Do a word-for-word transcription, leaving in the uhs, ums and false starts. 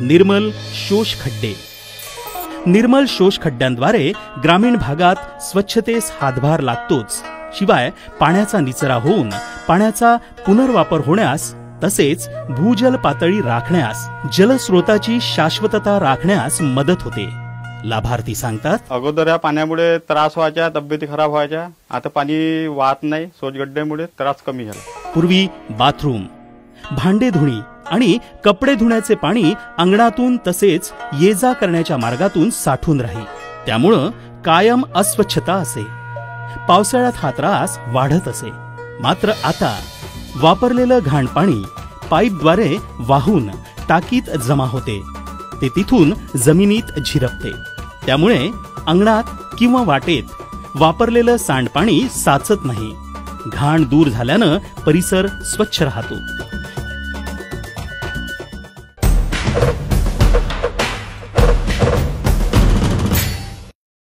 निर्मल शोष खड्डे. निर्मल शोष खड्ड्यांद्वारे ग्रामीण भागात स्वच्छतेस हातभार लागतोच, शिवाय पाण्याचा निचरा होऊन पाण्याचा पुनर्वापर होण्यास तसेच भूजल पातळी राखण्यास, जलस्रोताची शाश्वतता राखण्यास मदत होते. लाभार्थी सांगतात, अगोदर या पाण्यामुळे त्रास व्हायच्या, तब्येती खराब व्हायच्या. आता पाणी वाहत नाही, शोषखड्ड्यामुळे त्रास कमी झाला. पूर्वी बाथरूम, भांडे धुणी आणि कपडे धुण्याचे पाणी अंगणातून तसेच ये जा करण्याच्या मार्गातून साठून राही, त्यामुळं कायम अस्वच्छता असे. पावसाळ्यात हा त्रास वाढत असे. मात्र आता वापरलेलं घाण पाणी पाईपद्वारे वाहून टाकीत जमा होते, ते तिथून जमिनीत झिरपते. त्यामुळे अंगणात किंवा वाटेत वापरलेलं सांडपाणी साचत नाही. घाण दूर झाल्यानं परिसर स्वच्छ राहतो.